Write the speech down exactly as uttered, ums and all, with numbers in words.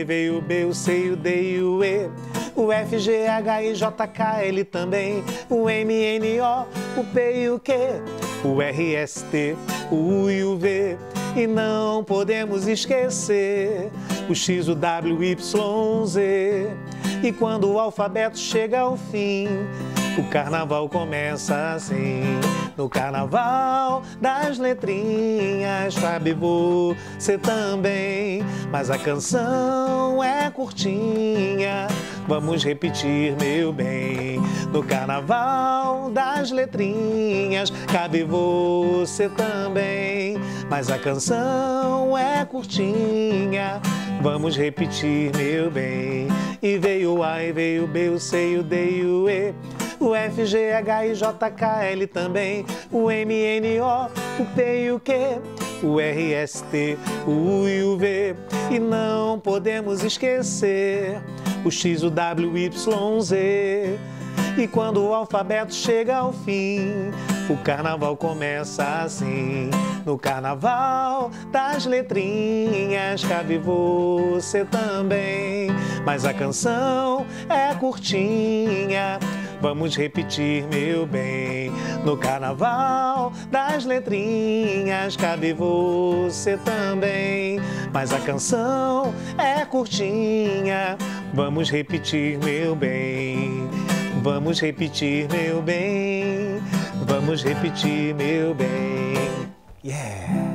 e veio o B, o C, o D e o E. O F, G, H, I, J, K, L também. O M, N, O, o P e o Q. O R, S, T, o U e o V. E não podemos esquecer o X, o W, Y, Z. E quando o alfabeto chega ao fim, o carnaval começa assim. No carnaval das letrinhas cabe você também, mas a canção é curtinha, vamos repetir, meu bem. No carnaval das letrinhas cabe você também, mas a canção é curtinha, vamos repetir, meu bem. E veio o A, e veio o B, o C, o D e o E. O F, G, H, I, J, K, L também. O M, N, O, o P e o Q. O R, S, T, o U e o V. E não podemos esquecer o X, o W, Y, Z. E quando o alfabeto chega ao fim, o carnaval começa assim. No carnaval das letrinhas cabe você também, mas a canção é curtinha, vamos repetir, meu bem. No carnaval das letrinhas cabe você também, mas a canção é curtinha, vamos repetir, meu bem. Vamos repetir, meu bem. Vamos repetir, meu bem. Yeah!